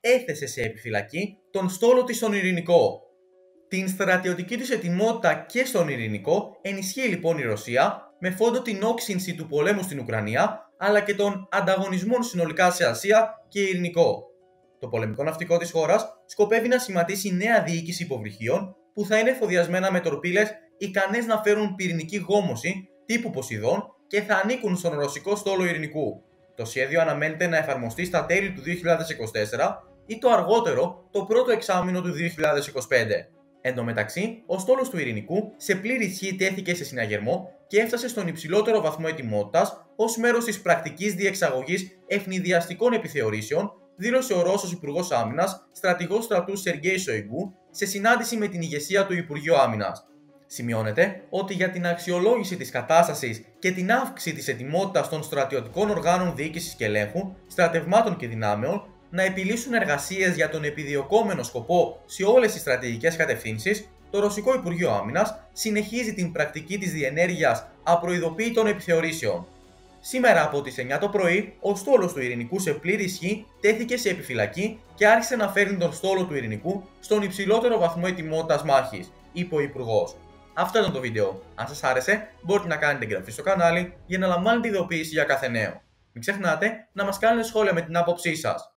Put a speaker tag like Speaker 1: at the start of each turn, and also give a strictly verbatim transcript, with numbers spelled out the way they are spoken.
Speaker 1: έθεσε σε επιφυλακή τον στόλο της στον Ειρηνικό. Την στρατιωτική της ετοιμότητα και στον Ειρηνικό ενισχύει λοιπόν η Ρωσία με φόντο την όξυνση του πολέμου στην Ουκρανία αλλά και των ανταγωνισμών συνολικά σε Ασία και Ειρηνικό. Το πολεμικό ναυτικό της χώρας σκοπεύει να σχηματίσει νέα διοίκηση υποβρυχίων που θα είναι εφοδιασμένα με τορπίλες ικανές να φέρουν πυρηνική γόμωση τύπου Ποσειδών και θα ανήκουν στον ρωσικό στόλο Ειρηνικού. Το σχέδιο αναμένεται να εφαρμοστεί στα τέλη του δύο χιλιάδες είκοσι τέσσερα ή το αργότερο το πρώτο εξάμηνο του δύο χιλιάδες είκοσι πέντε. Εν τω μεταξύ, ο στόλος του Ειρηνικού σε πλήρη ισχύ τέθηκε σε συναγερμό και έφτασε στον υψηλότερο βαθμό ετοιμότητας ως μέρος της πρακτικής διεξαγωγής ευνηδιαστικών επιθεωρήσεων, δήλωσε ο Ρώσος Υπουργός Άμυνας, στρατηγός στρατού Σεργέη Σοϊγκού, σε συνάντηση με την ηγεσία του Υπουργείου Άμυνας. Σημειώνεται ότι για την αξιολόγηση της κατάστασης και την αύξηση της ετοιμότητας των στρατιωτικών οργάνων διοίκησης και ελέγχου, στρατευμάτων και δυνάμεων, να επιλύσουν εργασίες για τον επιδιωκόμενο σκοπό σε όλες τις στρατηγικές κατευθύνσεις, το Ρωσικό Υπουργείο Άμυνας συνεχίζει την πρακτική της διενέργειας απροειδοποίητων επιθεωρήσεων. Σήμερα από τις εννιά το πρωί, ο στόλος του Ειρηνικού σε πλήρη ισχύ τέθηκε σε επιφυλακή και άρχισε να φέρνει τον στόλο του Ειρηνικού στον υψηλότερο βαθμό ετοιμότητας μάχης, είπε ο Υπουργός. Αυτό ήταν το βίντεο. Αν σας άρεσε, μπορείτε να κάνετε εγγραφή στο κανάλι για να λαμβάνετε ειδοποίηση για κάθε νέο. Μην ξεχνάτε να μας κάνετε σχόλια με την άποψή σας.